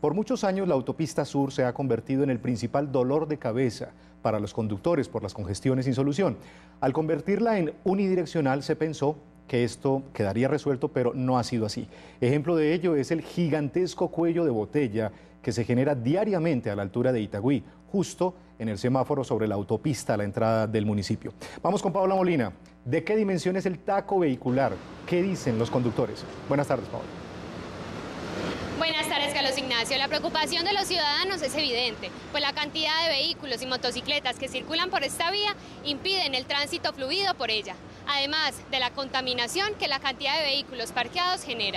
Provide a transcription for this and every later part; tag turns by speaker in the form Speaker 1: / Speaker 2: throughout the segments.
Speaker 1: Por muchos años la autopista sur se ha convertido en el principal dolor de cabeza para los conductores por las congestiones sin solución. Al convertirla en unidireccional se pensó que esto quedaría resuelto, pero no ha sido así. Ejemplo de ello es el gigantesco cuello de botella que se genera diariamente a la altura de Itagüí, justo en el semáforo sobre la autopista a la entrada del municipio. Vamos con Paola Molina. ¿De qué dimensión es el taco vehicular? ¿Qué dicen los conductores? Buenas tardes, Paola.
Speaker 2: Buenas tardes, Carlos Ignacio. La preocupación de los ciudadanos es evidente, pues la cantidad de vehículos y motocicletas que circulan por esta vía impiden el tránsito fluido por ella, además de la contaminación que la cantidad de vehículos parqueados genera.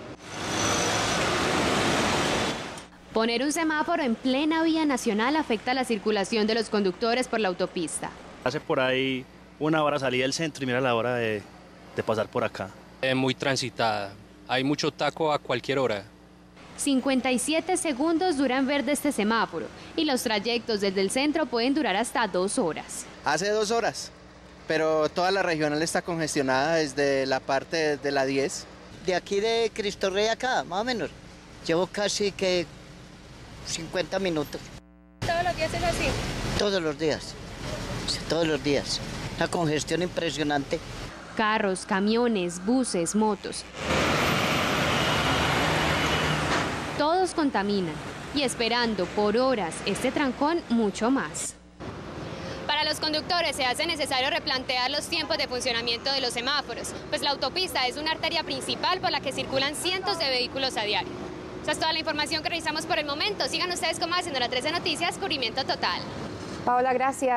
Speaker 2: Poner un semáforo en plena vía nacional afecta la circulación de los conductores por la autopista.
Speaker 3: Hace por ahí una hora salí del centro y mira la hora de pasar por acá.
Speaker 4: Es muy transitada, hay mucho taco a cualquier hora.
Speaker 2: 57 segundos dura en verde este semáforo y los trayectos desde el centro pueden durar hasta 2 horas.
Speaker 5: Hace 2 horas, pero toda la regional está congestionada desde la parte de la 10.
Speaker 6: De aquí de Cristo Rey acá, más o menos, llevo casi que 50 minutos.
Speaker 2: ¿Todos los días es así?
Speaker 6: Todos los días, sí, todos los días. Una congestión impresionante.
Speaker 2: Carros, camiones, buses, motos. Todos contaminan y esperando por horas este trancón mucho más. Para los conductores se hace necesario replantear los tiempos de funcionamiento de los semáforos, pues la autopista es una arteria principal por la que circulan cientos de vehículos a diario. Esa es toda la información que revisamos por el momento. Sigan ustedes como Haciendo la 13 Noticias, cubrimiento total.
Speaker 7: Paola, gracias.